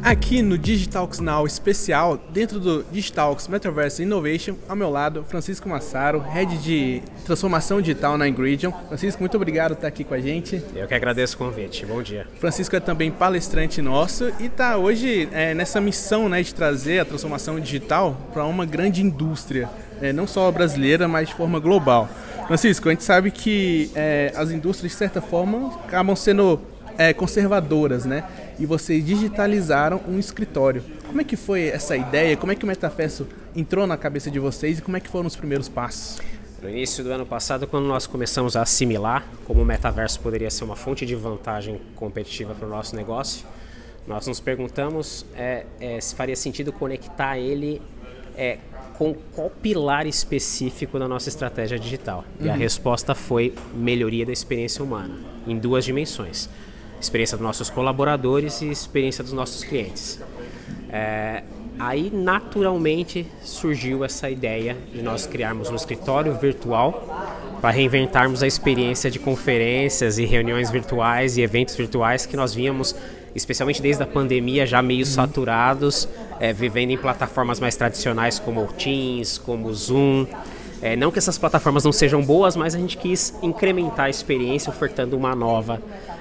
Aqui no Digitalks Now especial, dentro do Digitalks Metaverse Innovation, ao meu lado, Francisco Massaro, Head de Transformação Digital na Ingridion. Francisco, muito obrigado por estar aqui com a gente. Eu que agradeço o convite. Bom dia. Francisco é também palestrante nosso e está hoje nessa missão, de trazer a transformação digital para uma grande indústria, não só brasileira, mas de forma global. Francisco, a gente sabe que as indústrias, de certa forma, acabam sendo conservadoras, E vocês digitalizaram um escritório. Como é que foi essa ideia? Como é que o metaverso entrou na cabeça de vocês e como é que foram os primeiros passos? No início do ano passado, quando nós começamos a assimilar como o metaverso poderia ser uma fonte de vantagem competitiva para o nosso negócio, nós nos perguntamos se faria sentido conectar ele com qual pilar específico da nossa estratégia digital. E a resposta foi melhoria da experiência humana, em duas dimensões. Experiência dos nossos colaboradores e experiência dos nossos clientes. Aí, naturalmente, surgiu essa ideia de nós criarmos um escritório virtual para reinventarmos a experiência de conferências e reuniões virtuais e eventos virtuais que nós víamos, especialmente desde a pandemia, já meio saturados, vivendo em plataformas mais tradicionais como o Teams, como o Zoom. Não que essas plataformas não sejam boas, mas a gente quis incrementar a experiência ofertando uma nova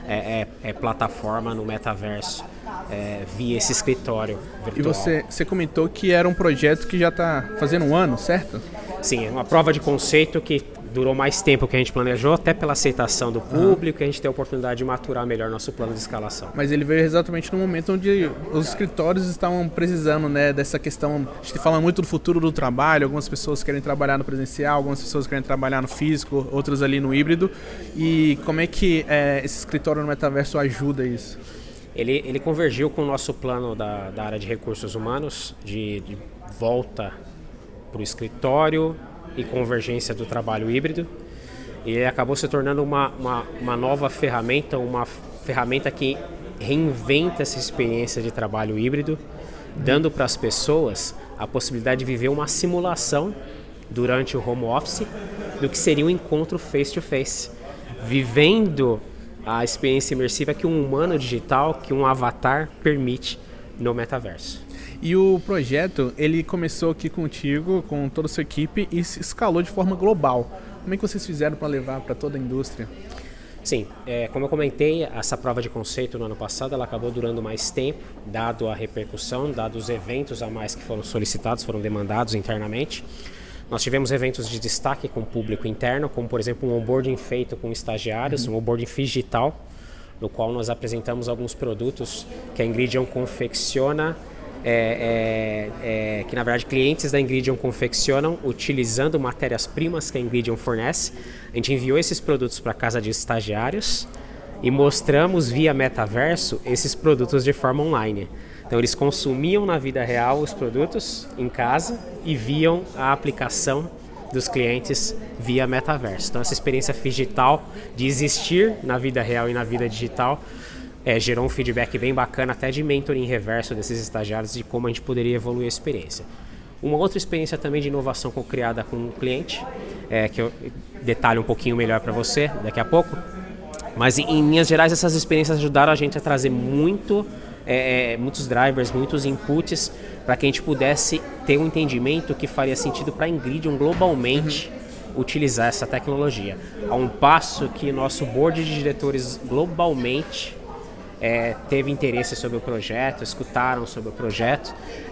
plataforma no metaverso via esse escritório virtual. E você comentou que era um projeto que já está fazendo um ano, certo? Sim, é uma prova de conceito que durou mais tempo que a gente planejou, até pela aceitação do público, a gente tem a oportunidade de maturar melhor nosso plano de escalação. Mas ele veio exatamente no momento onde os escritórios estavam precisando dessa questão. A gente fala muito do futuro do trabalho, algumas pessoas querem trabalhar no presencial, algumas pessoas querem trabalhar no físico, outras ali no híbrido. E como é que esse escritório no metaverso ajuda isso? Ele convergiu com o nosso plano da área de recursos humanos, de volta para o escritório e convergência do trabalho híbrido, e ele acabou se tornando uma nova ferramenta, uma ferramenta que reinventa essa experiência de trabalho híbrido, dando para as pessoas a possibilidade de viver uma simulação durante o home office do que seria um encontro face-to-face, vivendo a experiência imersiva que um humano digital, que um avatar permite no metaverso. E o projeto, ele começou aqui contigo, com toda a sua equipe, e se escalou de forma global. Como é que vocês fizeram para levar para toda a indústria? Sim, como eu comentei, essa prova de conceito no ano passado, ela acabou durando mais tempo, dado a repercussão, dado os eventos a mais que foram solicitados, foram demandados internamente. Nós tivemos eventos de destaque com o público interno, como por exemplo um onboarding feito com estagiários, um onboarding digital, no qual nós apresentamos alguns produtos que a Ingridion confecciona, que na verdade clientes da Ingridion confeccionam utilizando matérias-primas que a Ingridion fornece. A gente enviou esses produtos para a casa de estagiários e mostramos via metaverso esses produtos de forma online. Então eles consumiam na vida real os produtos em casa e viam a aplicação dos clientes via metaverso. Então essa experiência digital de existir na vida real e na vida digital gerou um feedback bem bacana, até de mentoring reverso desses estagiários, de como a gente poderia evoluir a experiência. Uma outra experiência também de inovação criada com o cliente, que eu detalho um pouquinho melhor para você daqui a pouco, mas em linhas gerais essas experiências ajudaram a gente a trazer muitos drivers, muitos inputs, para que a gente pudesse ter um entendimento que faria sentido para a Ingridion globalmente utilizar essa tecnologia. A um passo que nosso board de diretores globalmente teve interesse sobre o projeto, escutaram sobre o projeto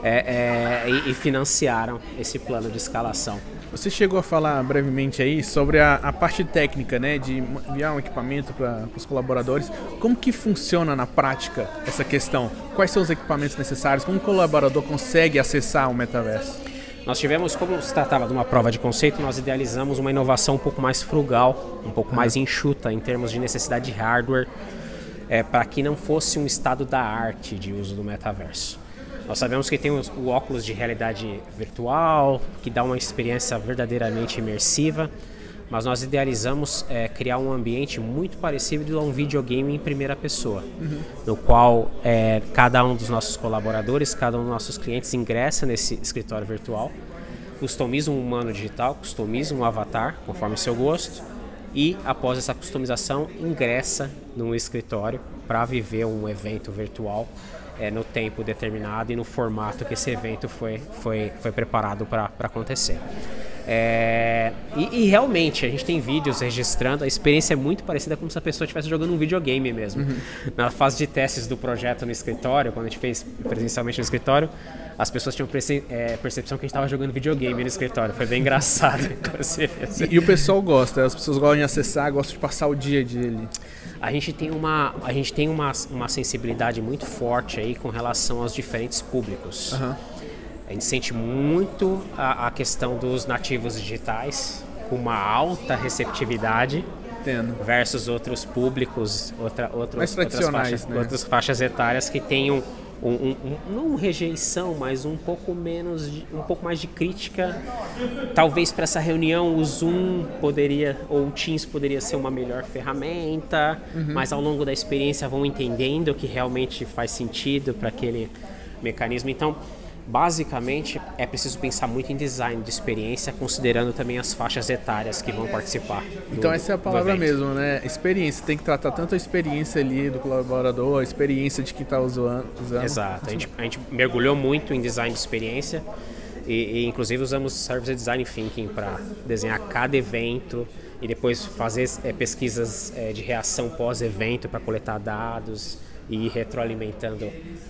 e financiaram esse plano de escalação. Você chegou a falar brevemente aí sobre a parte técnica, de enviar um equipamento para os colaboradores. Como que funciona na prática essa questão? Quais são os equipamentos necessários? Como o colaborador consegue acessar o metaverso? Nós tivemos, como se tratava de uma prova de conceito, nós idealizamos uma inovação um pouco mais frugal, um pouco mais enxuta em termos de necessidade de hardware, para que não fosse um estado da arte de uso do metaverso. Nós sabemos que tem o óculos de realidade virtual, que dá uma experiência verdadeiramente imersiva, mas nós idealizamos criar um ambiente muito parecido a um videogame em primeira pessoa, no qual cada um dos nossos colaboradores, cada um dos nossos clientes ingressa nesse escritório virtual, customiza um humano digital, customiza um avatar conforme seu gosto, e após essa customização ingressa num escritório para viver um evento virtual no tempo determinado e no formato que esse evento foi preparado para acontecer. E realmente a gente tem vídeos registrando, a experiência é muito parecida como se a pessoa estivesse jogando um videogame mesmo. Na fase de testes do projeto no escritório, quando a gente fez presencialmente no escritório, as pessoas tinham percepção que a gente estava jogando videogame no escritório. Foi bem engraçado. E o pessoal gosta, as pessoas gostam de acessar, gostam de passar o dia dele. A gente tem uma sensibilidade muito forte aí com relação aos diferentes públicos. A gente sente muito a questão dos nativos digitais, com uma alta receptividade, versus outros públicos, outras faixas etárias que tenham não rejeição, mas um pouco mais de crítica. Talvez para essa reunião o Zoom ou o Teams poderia ser uma melhor ferramenta, mas ao longo da experiência vão entendendo que realmente faz sentido para aquele mecanismo. Então, basicamente, é preciso pensar muito em design de experiência, considerando também as faixas etárias que vão participar. Então essa é a palavra mesmo, né? Experiência. Tem que tratar tanto a experiência ali do colaborador, a experiência de quem está usando. Exato. A gente mergulhou muito em design de experiência e inclusive usamos Service Design Thinking para desenhar cada evento e depois fazer pesquisas de reação pós-evento para coletar dados e ir retroalimentando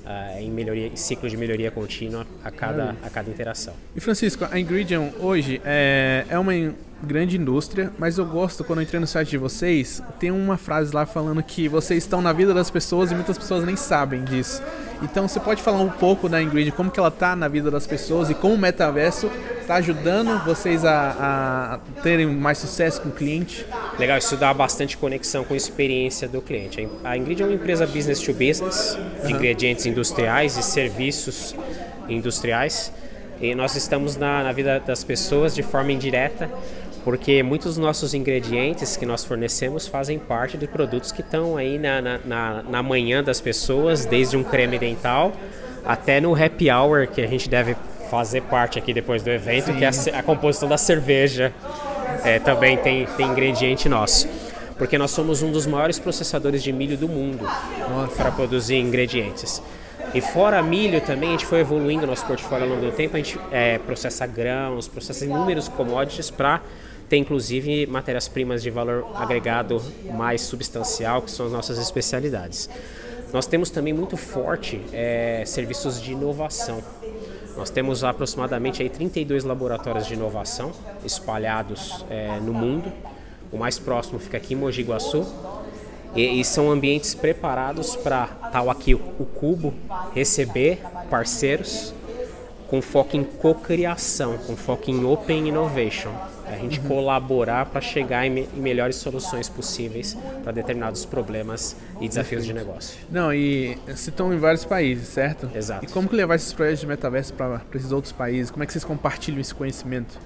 em ciclo de melhoria contínua a cada interação. E Francisco, a Ingridion hoje é uma grande indústria, mas eu gosto, quando eu entrei no site de vocês, tem uma frase lá falando que vocês estão na vida das pessoas e muitas pessoas nem sabem disso. Então você pode falar um pouco da Ingridion, como que ela está na vida das pessoas e como o metaverso está ajudando vocês a terem mais sucesso com o cliente? Legal, isso dá bastante conexão com a experiência do cliente. A Ingridion é uma empresa business to business, de ingredientes industriais e serviços industriais. E nós estamos na vida das pessoas de forma indireta, porque muitos dos nossos ingredientes que nós fornecemos fazem parte de produtos que estão aí na manhã das pessoas, desde um creme dental até no happy hour, que a gente deve fazer parte aqui depois do evento. Sim. Que é a composição da cerveja. Também tem ingrediente nosso, porque nós somos um dos maiores processadores de milho do mundo para produzir ingredientes. E fora milho também, a gente foi evoluindo nosso portfólio ao longo do tempo. A gente processa grãos, processa inúmeros commodities para ter inclusive matérias-primas de valor agregado mais substancial, que são as nossas especialidades. Nós temos também muito forte serviços de inovação. Nós temos aproximadamente aí 32 laboratórios de inovação espalhados no mundo. O mais próximo fica aqui em Mogi Guaçu. E são ambientes preparados para tal aqui o Cubo receber parceiros com foco em cocriação, com foco em open innovation. A gente colaborar para chegar em melhores soluções possíveis para determinados problemas e desafios de negócio. Não, e vocês estão em vários países, certo? Exato. E como que levar esses projetos de metaverso para esses outros países? Como é que vocês compartilham esse conhecimento?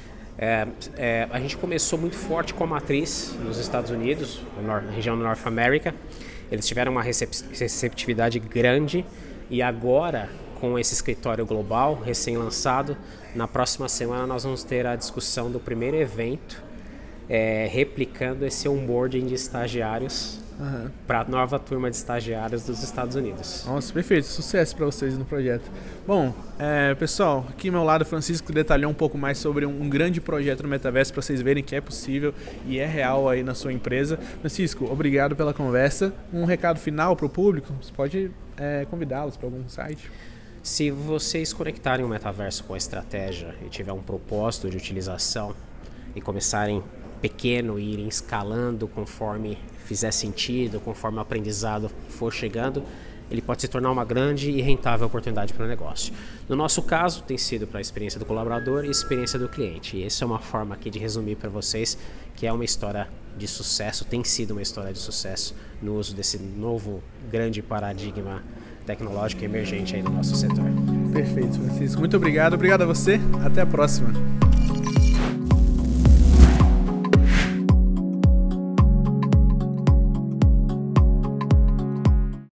A gente começou muito forte com a matriz nos Estados Unidos, na região do North America. Eles tiveram uma receptividade grande e agora, com esse escritório global recém-lançado, na próxima semana nós vamos ter a discussão do primeiro evento replicando esse onboarding de estagiários para a nova turma de estagiários dos Estados Unidos. Nossa, perfeito. Sucesso para vocês no projeto. Bom, pessoal, aqui ao meu lado o Francisco detalhou um pouco mais sobre um grande projeto no metaverso para vocês verem que é possível e é real aí na sua empresa. Francisco, obrigado pela conversa. Um recado final para o público? Você pode convidá-los para algum site? Se vocês conectarem o metaverso com a estratégia e tiver um propósito de utilização e começarem pequeno e irem escalando conforme fizer sentido, conforme o aprendizado for chegando, ele pode se tornar uma grande e rentável oportunidade para o negócio. No nosso caso, tem sido para a experiência do colaborador e a experiência do cliente. E essa é uma forma aqui de resumir para vocês que é uma história de sucesso, tem sido uma história de sucesso no uso desse novo grande paradigma tecnológico emergente aí no nosso setor. Perfeito, Francisco. Muito obrigado. Obrigado a você. Até a próxima.